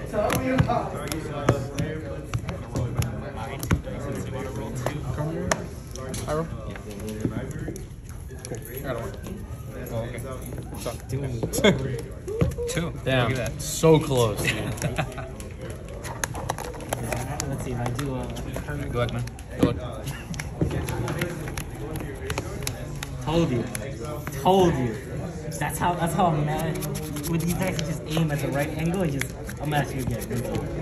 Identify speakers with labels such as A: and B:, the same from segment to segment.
A: I roll. Cool. I got one.
B: Oh, okay.
A: What's up?
B: Two.
A: Damn.
B: Look at that.
A: So close, dude.
C: Let's see if I do a.
B: Good luck, man.
A: Good luck.
C: Told you. That's how I'm mad. With these dice, just aim at the right angle and just I'm at you again.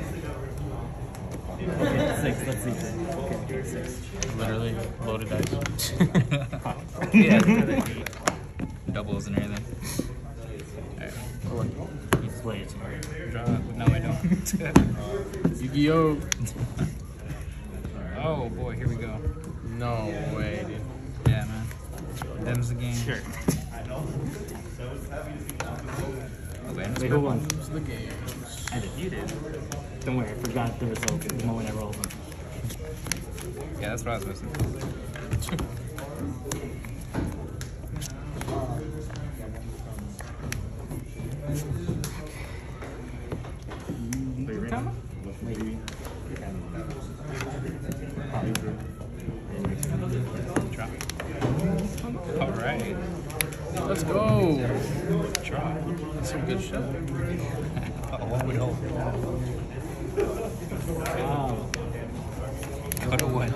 C: Okay, 6. Let's see. Okay, 6.
A: Literally loaded dice.
B: Yeah. Doubles and everything. Alright.
C: Just wait.
B: Draw. No, I don't.
A: Yu-Gi-Oh!
B: Oh boy, here we go.
A: No way, dude.
B: Yeah, man. Them's the game.
C: Sure.
B: Wait,
C: Who won?
A: It's the game.
C: I did. You did. Don't worry, I forgot the result the moment I rolled them.
B: Yeah, that's what I was missing. Drop. All right.
A: Let's go.
B: Drop.
A: That's some good shit.
B: What would hope?
C: Wow.
B: Go to what?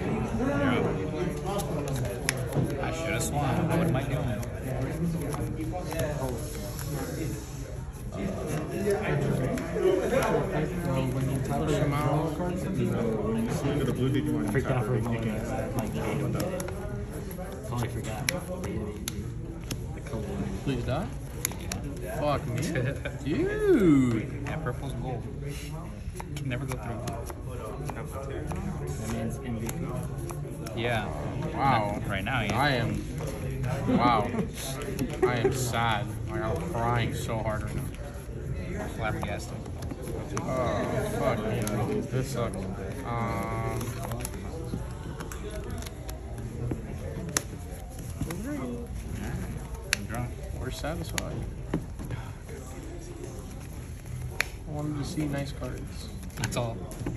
B: I should have swung. What am I doing?
C: I freaked out for a moment. Totally forgot. The color.
A: Please die. Fuck me. Dude.
B: Yeah, purple's gold. Can never go through.
C: That man's MVP.
B: Yeah.
A: Wow.
B: Right now, yeah.
A: I am. Wow. I am sad. Like, I'm crying so hard right now.
B: Flabbergasted.
A: Oh, fuck me. This sucks.
B: I'm drunk.
A: We're satisfied. I wanted to see nice cards.
B: That's all.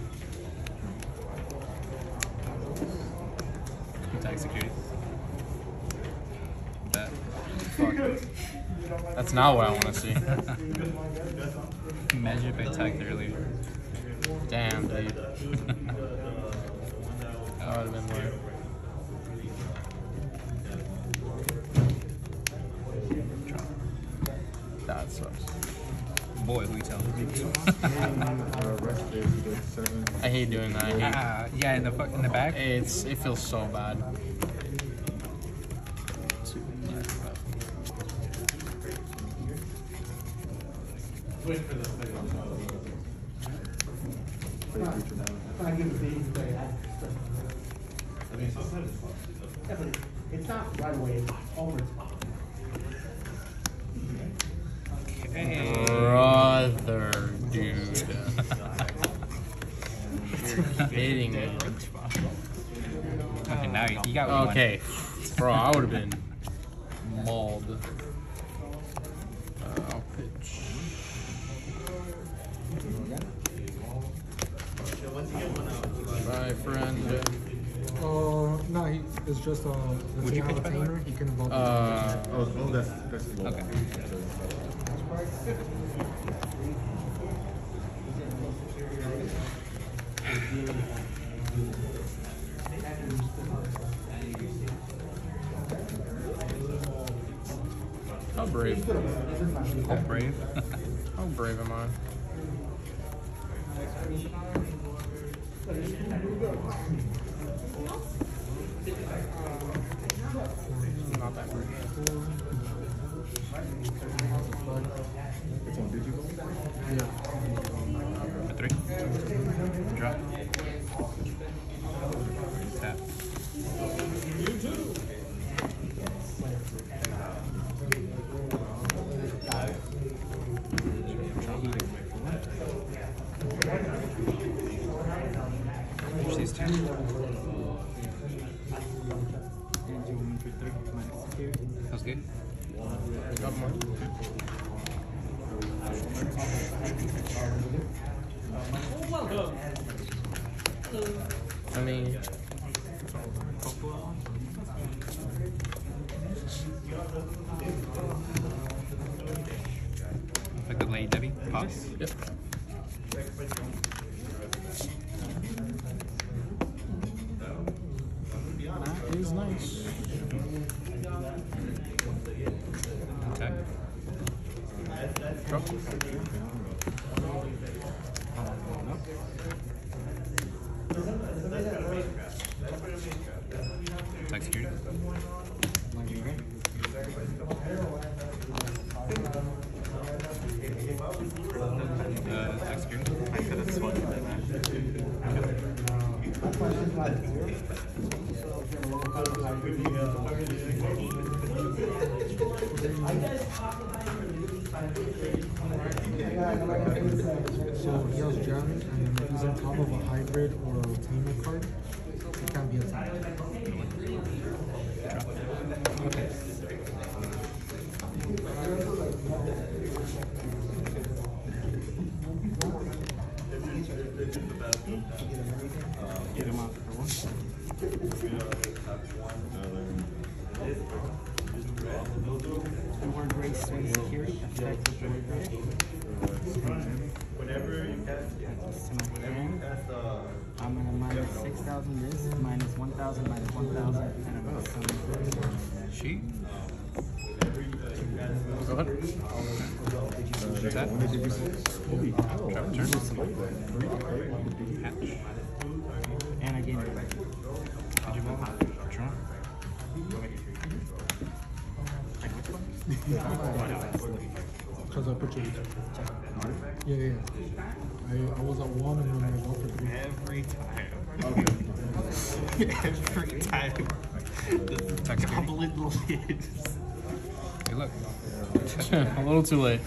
B: Attack security. That.
A: Fuck. That's not what I want to see.
B: Imagine if I attacked earlier.
A: Damn, dude. That would have been weird. That sucks.
B: Boy, who you telling?
A: I hate doing that. I hate.
B: Yeah, in the back.
A: It feels so bad.
D: It's not right away, it's over.
B: Hey.
A: Brother, dude. You're kidding me.
B: Okay, now you got what you
A: Okay. Bro, I would have been mauled. I'll pitch. Bye, friend.
D: No, it's just
B: Would you pitch by the way?
D: he can vote.
E: That's
B: Okay.
A: How brave.
B: Oh, brave.
A: How brave am I? Not that brave.
B: A 3. Drop. Tap. Push these two. That was good.
A: Got more. I mean,
B: Like the Lady Debbie. Pops.
A: yep. That is nice.
B: Attack.
A: Drop.
B: Attack security. Attack security. I could have swung
D: So he has jamming, and if he's on top of a hybrid or a retainer card, it can't be attacked.
B: Okay.
C: Get him out for one. More grace swing security. Effect of board break. That's to my hand. I'm gonna minus 6,000 this, minus 1,000, minus 1,000, and I'm gonna summon.
B: She.
A: Go ahead.
B: Attack. Trap turn. Hatch.
C: And I gain it.
B: Did you roll? Draw.
D: Because I put you. Yeah. I was at 1 and then I went for 3.
B: Every time. Every time. Goblet lids. Hey, look.
A: A little too late.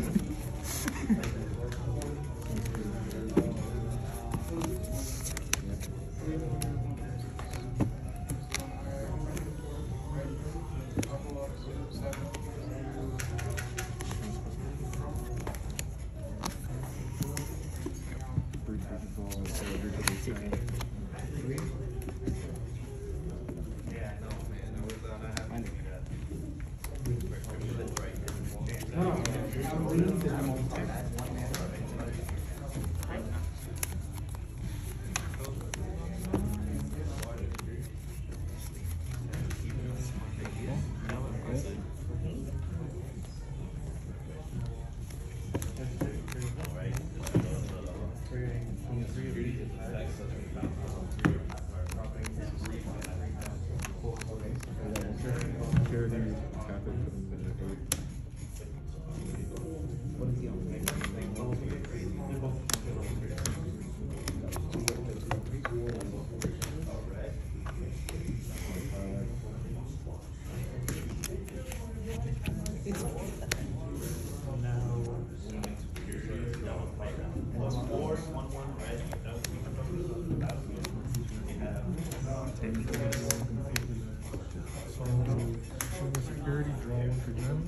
D: Security, draw 1 for gem.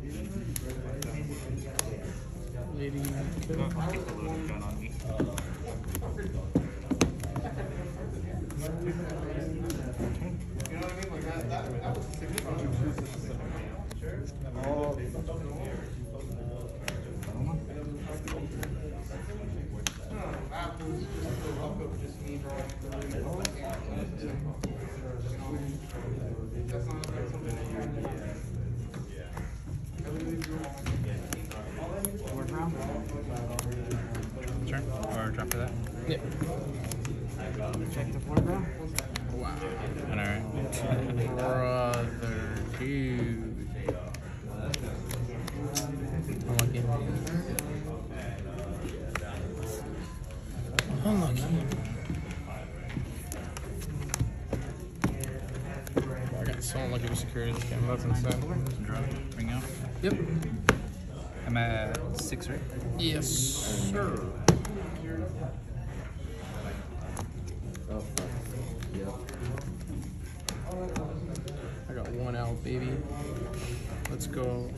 D: Lady.
B: I'll keep the loaded gun on me.
C: Board round.
B: Turn or drop for that.
A: Yeah.
C: Check the board round.
A: Wow.
B: Alright.
A: Brother, dude. Unlucky. Unlucky. I got so unlucky with security this game. That's insane.
B: Draw. Bring out.
A: Yep.
B: I'm at 6, right?
A: Yes, sir. I got 1 out, baby. Let's go.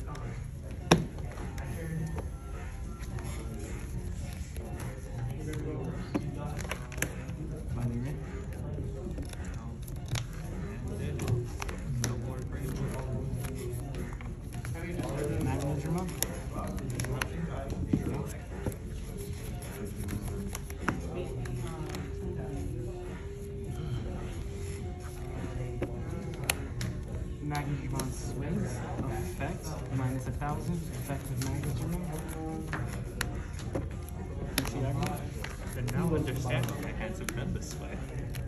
F: understand why my hands have been this way.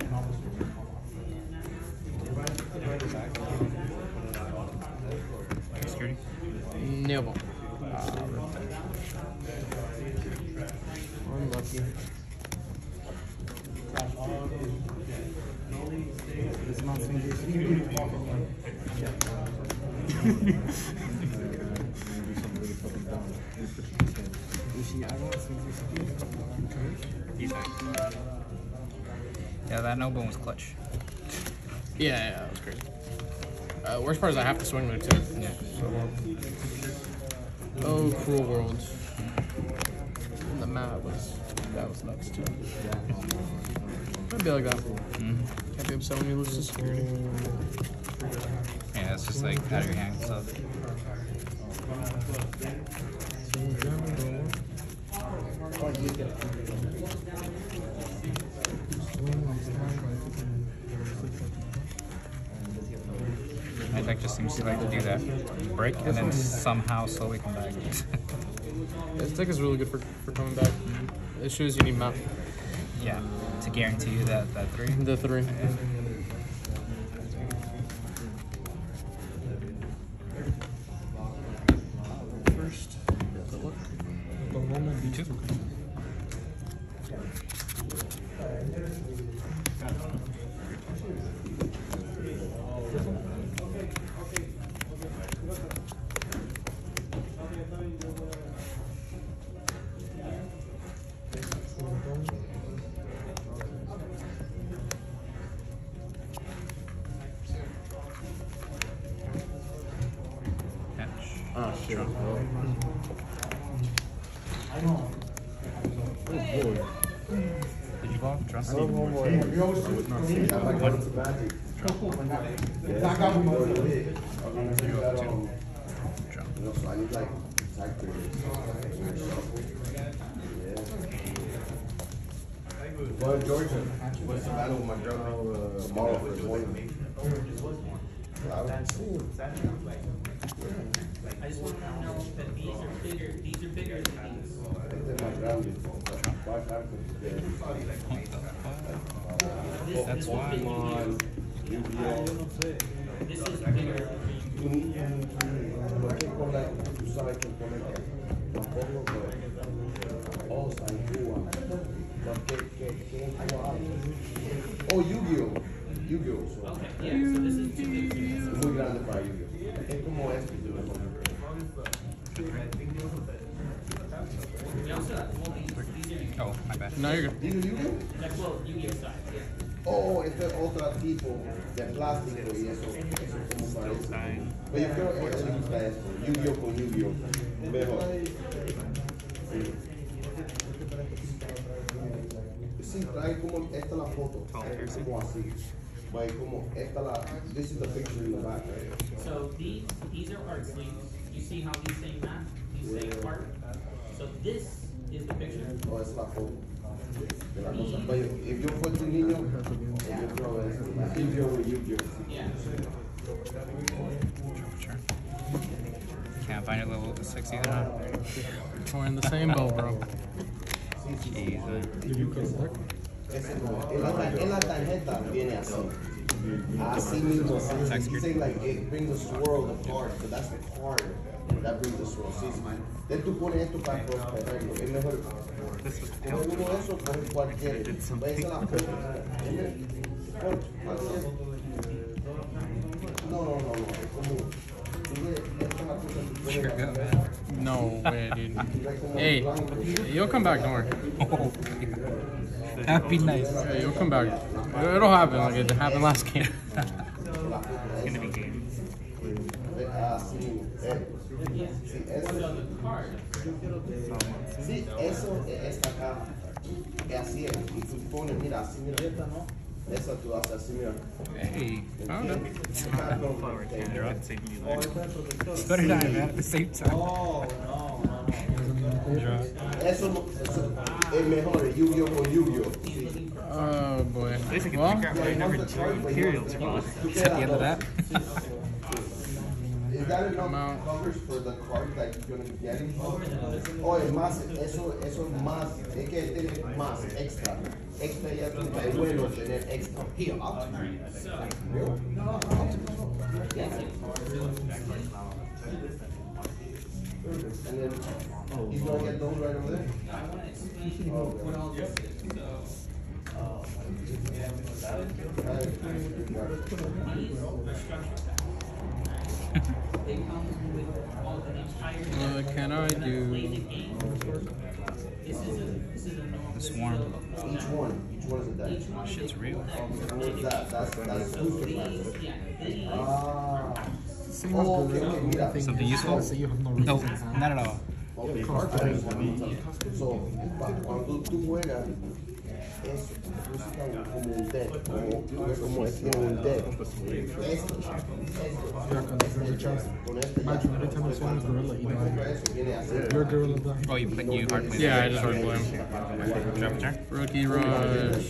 B: Security.
A: Nibble. Unlucky.
C: This mouse finger.
B: Yeah, that no bone was clutch.
A: Yeah, that was great. Worst part is I have to swing there too.
B: Yeah.
A: Oh, Cruel World. And the mat was nuts too. I'd be like that. Can't be upset when you lose to security.
B: Yeah, it's just like out of your hands. So. My deck just seems to like to do that. Break and then somehow slowly come back.
A: This deck is really good for coming back. It shows you need map.
B: Yeah, to guarantee you that 3.
A: The 3. First, good luck.
D: The normal beats
B: 2.
E: Ah, shit.
B: Draw. Did you go off? Draw.
E: Well, Georgia, what's the battle with my girl tomorrow for the morning?
C: I just want to know that these are bigger than these.
B: That's why.
C: This is bigger.
E: Oh, Yu-Gi-Oh! Yu-Gi-Oh! So.
C: Yeah, so this is too big.
E: Es muy grande para Yu-Gi-Oh! Es como este.
C: We also have all these are
B: Oh, my bad.
A: No, you're good.
E: ¿Digo Yu-Gi-Oh?
C: like, well, you get size, yeah.
E: Oh, este es otro tipo de plástico y eso como parece. Pero yo creo que a él le gusta esto. Yu-Gi-Oh! Con Yu-Gi-Oh! Mejor. Sí, trae como esta la foto. Es como así. Va como esta la. This is the picture in the back. Right?
C: So these are art sleeves. You see how these say math, these say art. So this is the picture.
E: Oh, es la foto. De la cosa. But if yo fuese un niño, yo creo es Yu-Gi-Oh! With Yu-Gi-Oh!
C: Yeah.
B: Sure. Can't find it level 6 either, huh?
A: We're in the same boat, bro.
B: Jesus.
D: Did you cut the deck?
E: Ese no. En la tarjeta viene así. Así mismo. You say like it brings the swirl of the card, but that's the card that brings the swirl. Sí, sí. Then tú pones esto para protegerlo. Es mejor. Coge uno de esos, coge cualquiera. Ves la foto. No. Es como. Tú ves esta la cosa que pones
B: Sure
E: la-
B: go, man.
A: No way, dude. Hey, you'll come back, don't worry.
B: Oh, that'd be nice.
A: Hey, you'll come back. It'll happen like it happened last game.
F: It's gonna be game.
E: Así mismo. Sí, eso. Sí, eso es esta caja. Es así, y tú pones, mira, así, mira. Eso tú haces así, mira.
B: Hey,
A: Found it.
F: Flower can draw save me life.
B: so did I, man, at the same time.
E: Eso es mejor, el Yu-Gi-Oh! Con Yu-Gi-Oh!
A: Oh boy.
F: Basically,
A: Well,
F: figure out why I never drew Imperials from us.
B: At the end of that.
E: Is that enough coverage for the card that you're gonna be getting? Oh, es más, eso es más, es que tiene más extra. Extra ya es bueno tener extra. Here, I'll And then he's gonna get those right over there.
A: What can I do?
B: The swarm.
E: Each one is a die.
B: Shit's real.
E: That's booster class.
D: Same
E: Oh,
D: as Gorilla,
E: okay,
D: only
E: mira.
D: thing
B: Something
D: is
B: useful?
D: that you have no
B: No,
D: reason to have.
B: not at all.
E: Okay, so, cuando tú juegas, eso busca como un deck, como es tiene un deck. Esto,
D: Yeah, because there's a chance. Imagine every time I swing with Gorilla, he dies.
E: eso viene así.
D: Your Gorilla dies.
B: Oh, you hard play.
A: Yeah, I just hard play him.
B: Drop a turn.
A: Rookie rush.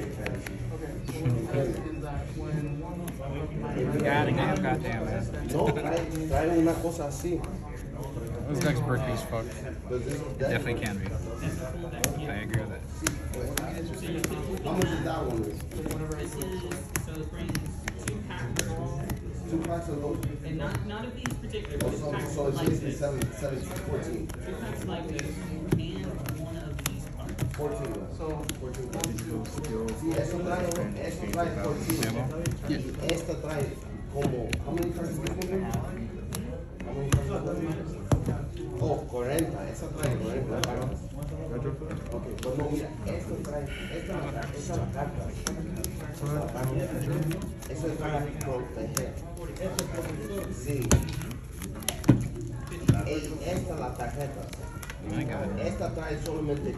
B: Goddamn, man.
E: No, trae una cosa así.
A: This deck's bricky as fuck.
E: But this deck,
B: Definitely can be. I agree with that.
E: how much is that one?
G: So it brings 2 packs of all,
E: 2 packs of those?
G: and not of these particular, but
E: So,
G: packs
E: so it's
G: like
E: basically
G: this.
E: 14.
G: 2 packs like this, and one of these cards.
E: 14. So, 14. Sí, eso trae 14. Y esta trae como, how many cards does this one have? How many cards does this one have? Oh, 40. Esa trae 40. Okay, pues no, mira, esto trae, esta es la carta. Eso es para proteger. Sí. Esta es la tarjeta.
B: My God.
E: Esta trae solamente.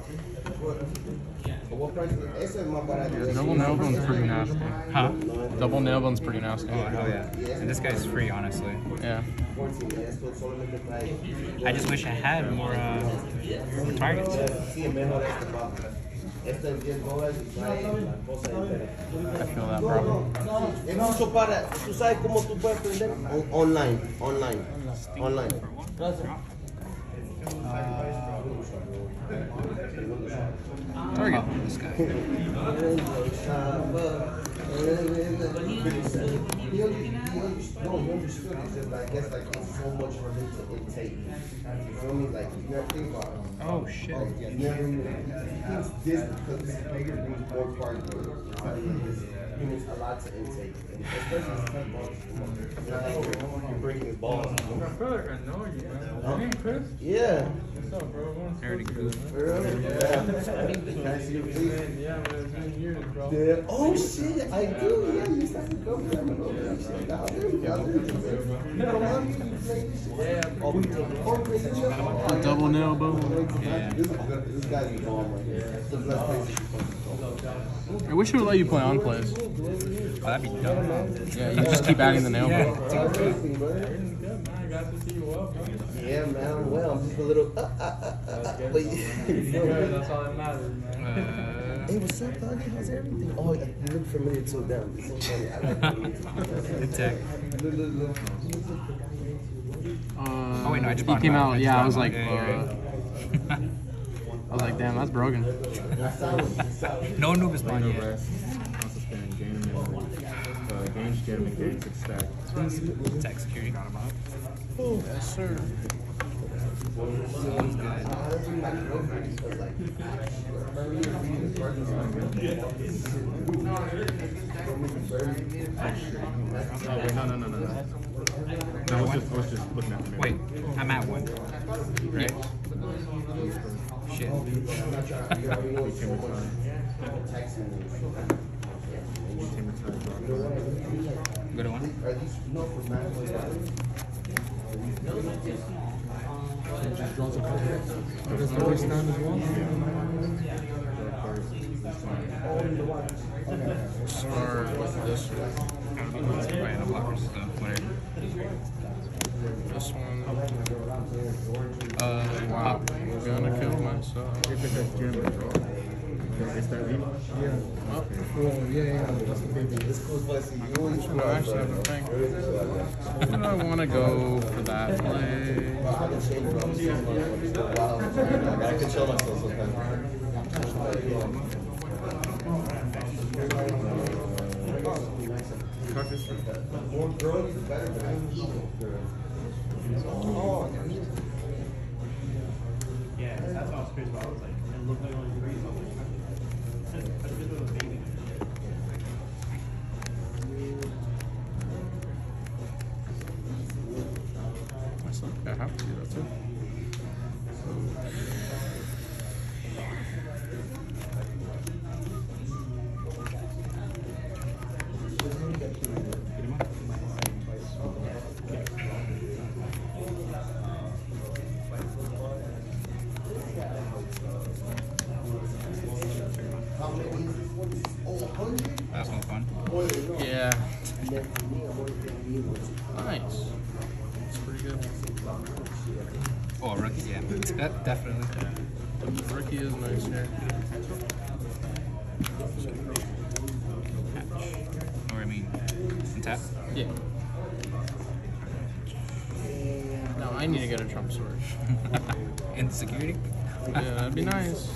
E: What price? Esa es más barata.
A: Double nail gun's pretty nasty.
B: Huh?
A: Double nail gun's pretty nasty.
B: Oh, hell yeah. And this guy's free, honestly.
A: Yeah.
E: 14. Esto solamente trae.
B: I just wish I had more targets.
E: Sí, es mejor este papo. Este es $10 y trae la cosa entera.
A: I feel that, bro.
E: Es mucho para. ¿Tú sabes cómo tú puedes aprender? Online.
A: Target.
B: This guy.
E: He understood. It's just, I guess, like, it's so much for him to intake. You feel me? Like, you never think about it.
B: Oh, shit.
E: You never even, he thinks this, because this is bigger, brings more cards. It means a lot to intake. And especially it's $10. It's not like you're breaking his balls.
D: I feel like I know you, man. Your name Chris?
E: Yeah.
D: What's up, bro?
B: Already good.
E: For real? Yeah. Can I see your face?
D: Yeah, man, it's been years, bro.
E: Yeah. Oh shit, I do. Yeah, you started to go for that. Now, there you go. You know what? You play this shit. Oh, we play each other.
A: Double nail boom.
B: Yeah.
E: This guy's a bomb right here. It's the best place you can
A: I wish it would let you play on plays.
B: Oh, that'd be dope.
A: Yeah, you just keep adding the nail boom.
E: Yeah, man, I'm well. I'm just a little. But
D: That's all that matters, man.
E: hey, what's up, dog? How's everything? Oh, you look familiar too. Damn, it's so funny. I like
B: Good tech.
E: Look.
B: Oh, wait, no, I just
A: He
B: bought
A: came
B: him.
A: out.
B: I just
A: Yeah,
B: bought
A: I was
B: him.
A: like,
B: Yeah,
A: I was like, damn, that's broken.
B: no one knew his money yet.
H: Also spending games gem and game 6 stack.
B: Tech security got him up.
A: Yes, sir.
H: Oh wait, no. No, I was just looking at the mirror.
B: Wait, I'm at one. Right? Shit. Go to one.
D: Just draws a card. Does the waste stand as well?
A: Start with this one.
B: Right, no blockers, so whatever.
A: This one.
B: Wow.
A: I'm gonna kill myself.
H: If it's a gem, Is that leaf?
D: Yeah.
A: Well,
D: Well, yeah, that's the baby.
E: This goes by see you and
A: no, actually, I have a thing. Where do I want to go for that play?
E: I gotta control myself sometimes. More girls, the better, but I eat girls. Oh,
F: Yeah, that's how I was curious about. I was like, it looked like only 3 That's a bit of a baby.
A: I have to do that too.
E: how many is this one? Oh, 100?
B: That's no fun.
A: Yeah. Nice. That's pretty good.
B: Oh, rookie, yeah. Definitely.
A: The rookie is nice here.
B: Or I mean, tap.
A: Yeah. No, I need to get a Trump sword.
B: Insecurity.
A: Yeah, that'd be nice.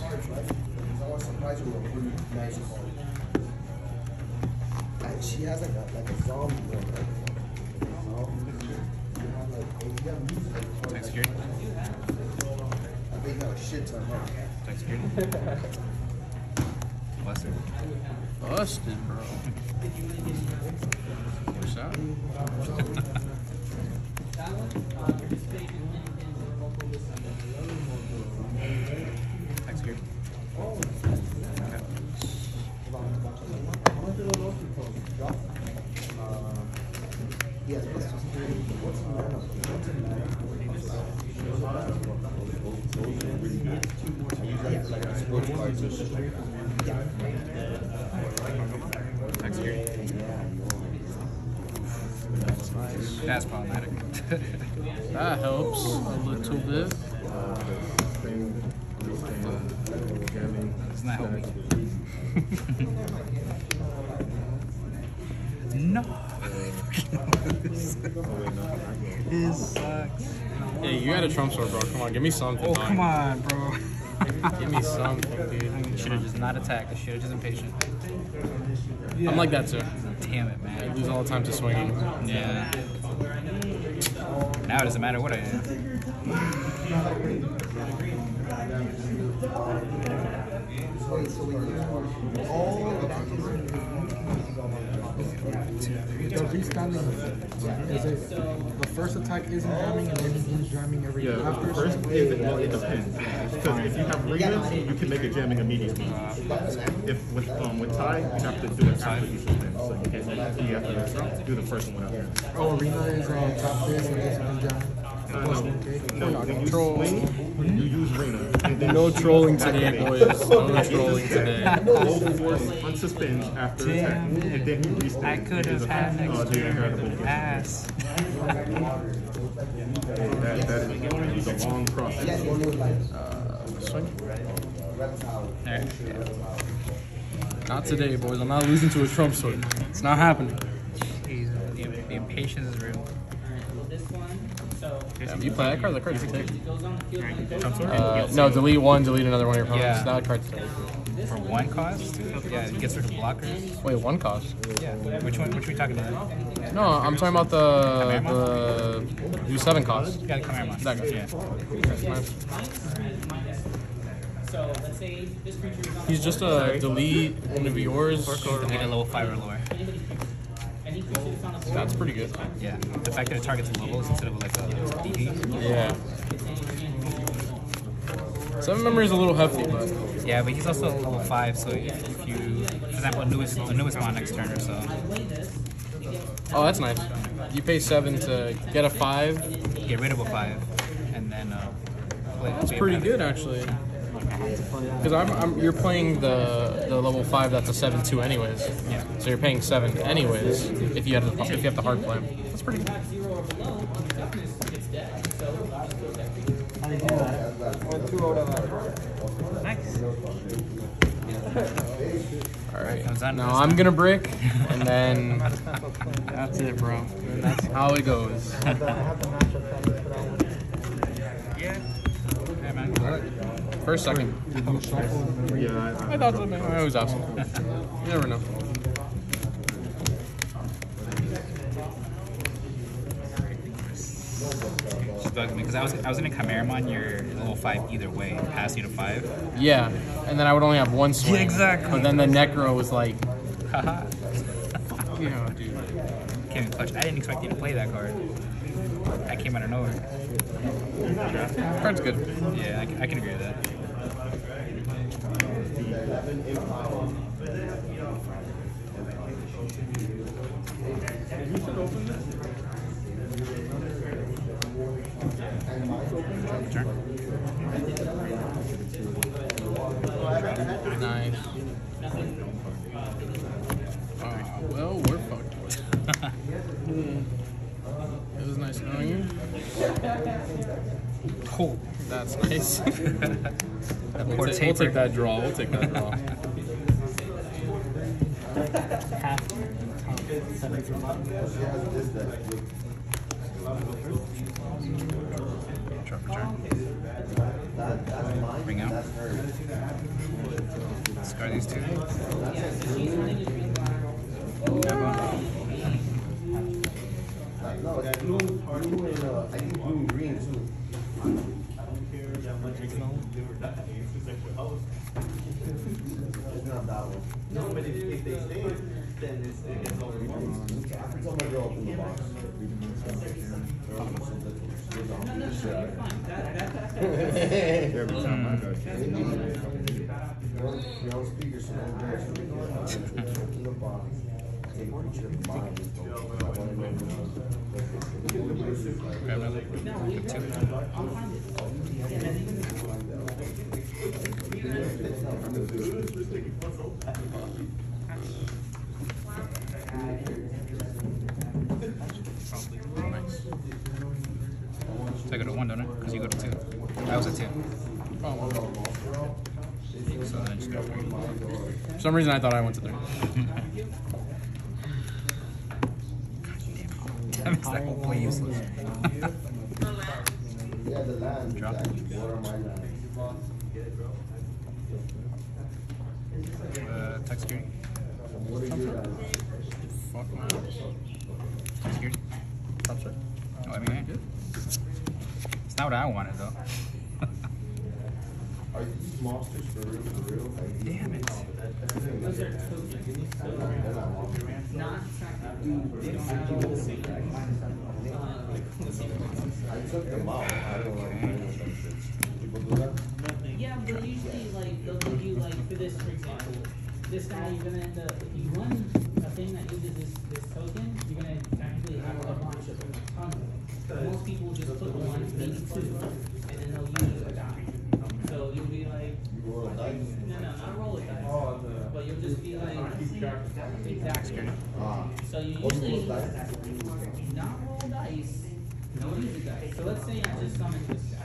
E: And she has like a zombie one, right?
B: Tech security.
E: I think got a shit ton, huh?
B: Tech security. Busted.
A: Busted, bro. What's that?
B: Tech security.
E: Yes, what's in there? Like a sports cards and shit.
B: Tech security. That's problematic.
A: That helps a little bit.
B: Doesn't that help me? No. This sucks.
A: Hey, you had a Trump sword, bro. Come on, give me something.
B: Oh,
A: dog.
B: come on, bro.
A: Give me something, dude.
B: Should have just not attacked. I should have just impatient.
A: I'm like that too.
B: Damn it,
A: I
B: man.
A: lose all the time to swinging.
B: Yeah. Now it doesn't matter what I do.
D: The respamming is it the first attack isn't jamming and then he's jamming every
H: Yeah,
D: after?
H: first is well, it depends. Because if you have Rena, you can make a jamming immediately. If with tie, you have to do it after you suspend. So you can't you have to do the first one after.
D: Oh, Arena is top this and this and jam. Okay.
H: No, when you swing, you use Rena. And then
A: No
H: she
A: trolling
H: comes
A: today,
H: back in.
A: boys. No trolling today.
H: Hold force, unsuspend after attack. And then you restart.
B: I could have had next turn. Ass.
H: That is a long process.
A: Swing.
B: Alright.
A: Not today, boys. I'm not losing to a Trump sword. It's not happening.
B: Jeez, the impatience is real.
A: Yeah, you play that card. That card's take.
F: Right.
A: No, delete one, delete another one of your opponents.
B: Yeah.
A: That card's take.
B: For one cost? Yeah, it gets rid of blockers.
A: Wait, one cost?
B: Yeah. Which one? Which are we talking about?
A: No, I'm talking about the do 7 cost.
B: You gotta come here, man.
A: That guy.
B: Yeah.
A: That's nice.
G: So let's say this creature is on
A: He's just a delete one of yours.
B: Delete a level 5 or lower.
G: any creature that's on the board.
A: That's pretty good.
B: Yeah. The fact that it targets levels instead of like a DD.
A: Yeah. 7 memory is a little hefty, but
B: Yeah, but he's also level 5, so if you, for example, a newest mon next turn or so.
A: oh, that's nice. You pay 7 to get a 5.
B: Get rid of a 5, and then play.
A: That's pretty good, actually. Because you're playing the level 5 that's a 7/2 anyways.
B: Yeah.
A: So you're paying 7 anyways if you have the hard plan. That's pretty good.
B: Nice.
A: Alright.
B: Comes on
A: Now
B: this
A: I'm
B: time.
A: gonna brick, and then that's it, bro. And that's how it goes.
D: I have the matchup for that one.
B: Yeah. Hey, man.
A: First, second.
D: Did you shuffle?
H: Yeah,
A: I thought so, man. I always ask. You never know.
B: Just bugged me because I was gonna Chimera on your level 5 either way, pass you to 5.
A: Yeah, and then I would only have one swing.
B: exactly.
A: But then the Necro was like,
B: Haha.
A: you know, dude.
B: Came in clutch. I didn't expect you to play that card. I came out of nowhere.
A: Card's good.
B: Yeah, I can agree with that.
A: Nice. Well, we're fucked. It was nice knowing you.
B: Cool.
A: That's nice. We'll
B: Or
A: take
B: taper.
A: that draw. We'll take that draw.
C: Half top, 7 from bottom.
B: Drop return. Bring out. Discard these two.
E: No, it's blue and I think blue and green too. It's not that one. No, but if they stay, then it's over. It's on my girl in the box. You're on speaker, so don't dance. In the box. Take a picture of the bottom.
B: Grab another. Two. So I go to 1, don't I? Because you go to 2. I was at 2. So then I just go 3.
A: For some reason, I thought I went to 3.
B: That makes that whole play useless.
E: Yeah, the land.
B: Drop.
E: Water my land.
B: Tech security.
E: What are your guys?
A: Fuck my
B: Tech security.
A: Top side.
B: Oh, I mean, it's not what I wanted though.
E: Are these monsters for real? Like,
B: Damn it.
G: Those are tokens. So
E: they're not monsters.
G: not they don't have the same.
E: I took them out. I don't like playing with them shits. People do that?
G: Yeah, but usually like they'll give you like for this, for example, this guy you're gonna end up if you run a thing that uses this token, you're gonna technically have a bunch of them. Most people just put 1, maybe 2, and then they'll use a die. So you'll be like,
E: Roll a dice.
G: no, not roll a dice, but you'll just be like, exactly. So you
E: What's
G: usually
E: those dice?
G: not roll dice, no use the dice. So let's say I just summoned this guy.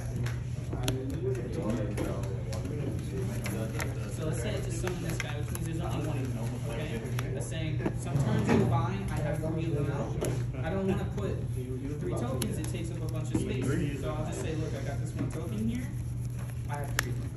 G: So let's say I just summoned this guy, which means there's only 1 of them, okay? Let's say some turns go by, I have 3 of them out. I don't want to put 3 tokens, it takes up a bunch of space. So I'll just say, look, I got this 1 token here, I have 3 of them.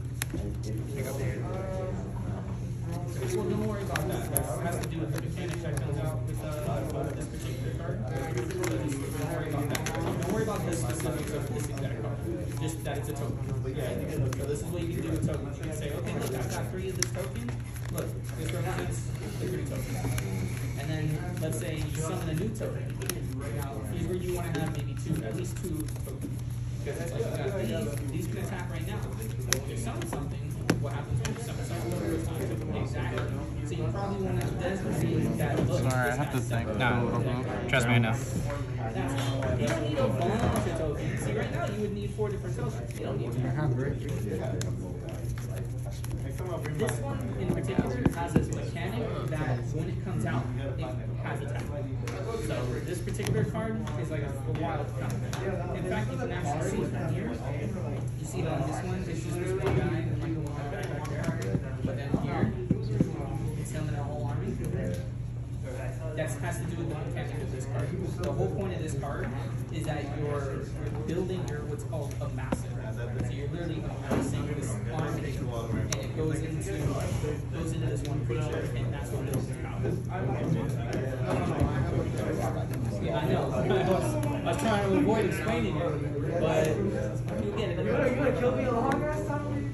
G: Well, don't worry about that. That has to do with the mechanic that comes out with this particular card. So just don't worry about that. Don't worry about the specifics of this exact card. Just that it's a token. Okay? So this is what you can do with tokens. You can say, okay, look, I've got 3 of this token. Look, this represents the 3 tokens. And then let's say you summon a new token. Now, here's where you want to have maybe 2, at least 2 tokens. Because it's like, you got these can attack right now. If you summon something, what happens when you summon something? Exactly. So you probably want to designate that. Look,
A: Sorry, I have to think.
B: Nah, trust me, I know.
G: you don't need a bunch of tokens. See, right now you would need 4 different tokens. You don't need
D: Your hand, right?
G: This one in particular has this mechanic that when it comes out, it has attack. So this particular card is like a wild card. In fact, you can actually see it from here. You see that on this one, it's just this one guy and like a one guy back there. But then here, the whole point of this card is that you're building your what's called a massive. So you're literally amassing this army, and it goes into this one creature, and that's what builds your house. Yeah, I know. I was trying to avoid explaining it, but you get it. You gonna kill me a long ass time?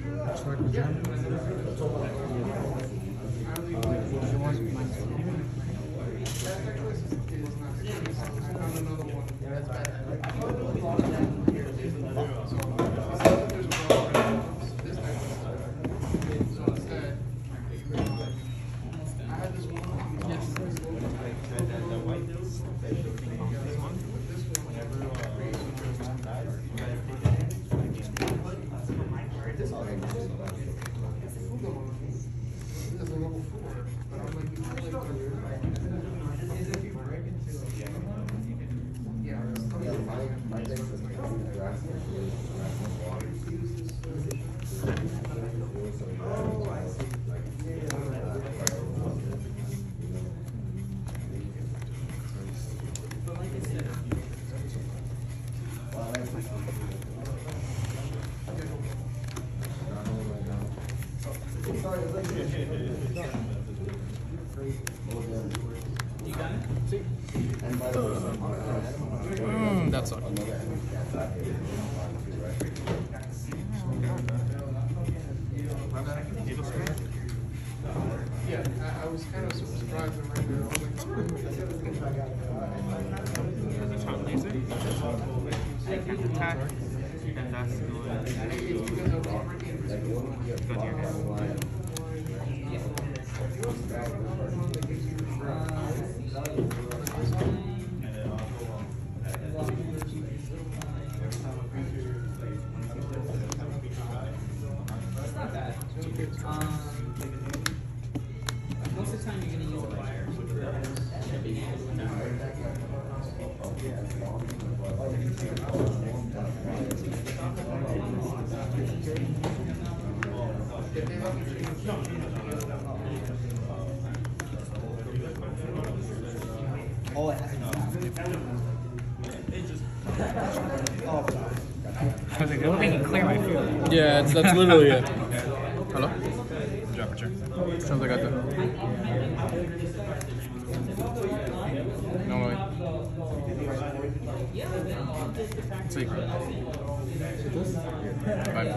A: That sucked.
D: Yeah, I was kind of surprised right now.
B: Attack. And that's
G: Most of the time, you're going to use a fire.
E: Oh, it has to
B: I was like, they're making clear my field.
A: Yeah, that's literally it. Hello?
B: Drop a turn.
A: Sounds like I did. No way. Secret. Bye.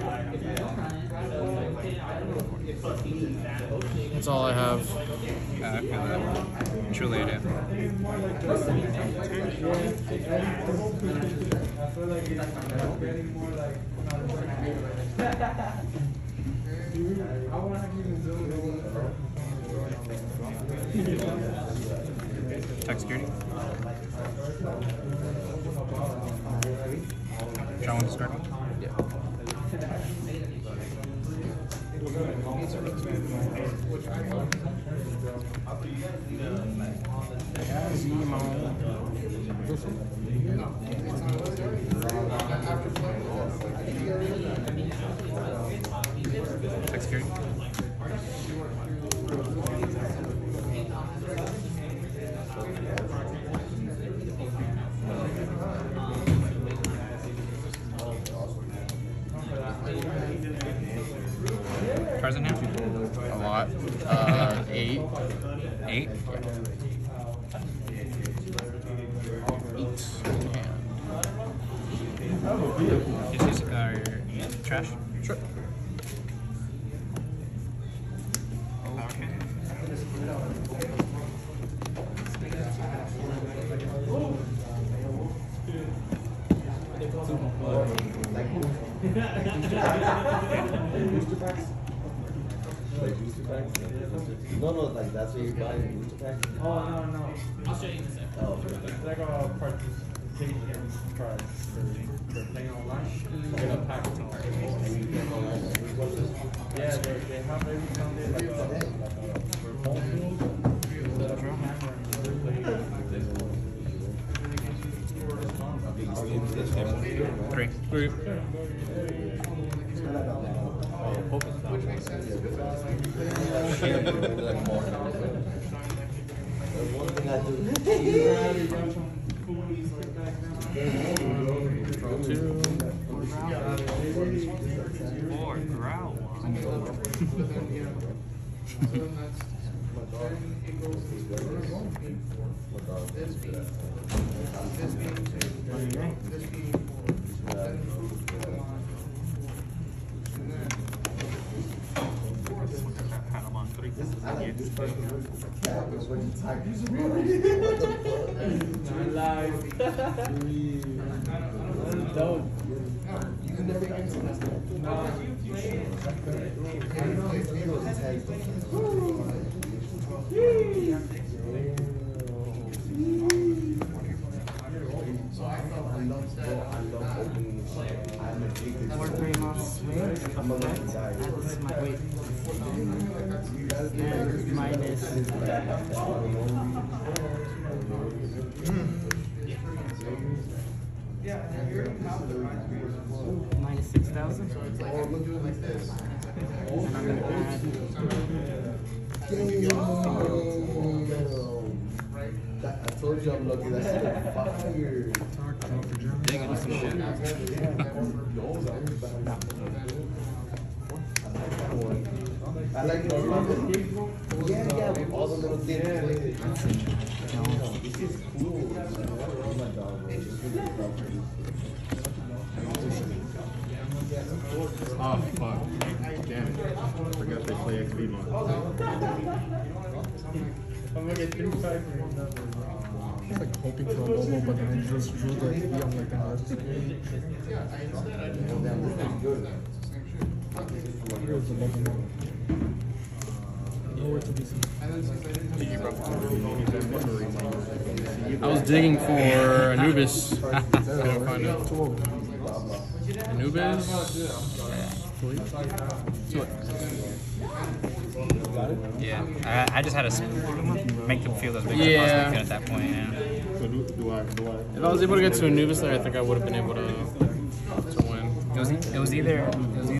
A: That's all I have.
B: I feel that. Truly I do. Tech security. Draw one to start one.
A: Yeah.
B: Tech security. Cards in hand?
A: A lot. 8.
B: 8.
A: 8.
B: Is this trash?
A: Sure.
B: Okay.
E: No, like that's what you're buying, booster packs?
F: Oh, no.
G: I'll show you in a second.
F: It's like a participation prize for playing online. Get a pack of yeah, they have every Sunday like a phone
B: Three.
A: 3.
E: One thing I do.
A: Draw 2.
B: Or growl.
C: Minus 6,000. And I'm gonna add.
E: I told you I'm lucky. That's fire.
B: Digging some shit.
E: I like the yeah, with all the little things. This is cool. Oh my god,
H: Oh fuck. Damn it. I forgot they play XP mod.
D: I'm gonna get 3 5 I was like hoping for a Lobo, but then I just drew the XP. I'm like, nah, this is good. Here's the Lobo mod. Nowhere to be seen.
A: I was digging for Anubis. Couldn't find it. Anubis.
B: Yeah, I just had to make them feel as big
A: Yeah.
B: as possible could at that point. Yeah.
H: So do I
A: If I was able to get to Anubis there, I think I would have been able to win.
B: It was either